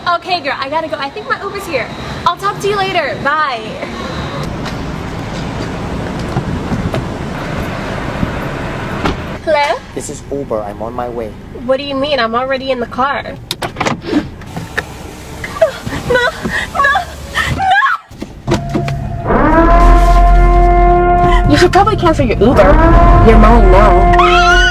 Okay, girl, I gotta go. I think my Uber's here. I'll talk to you later. Bye. Hello? This is Uber. I'm on my way. What do you mean? I'm already in the car. No! You should probably cancel your Uber. You're mine now.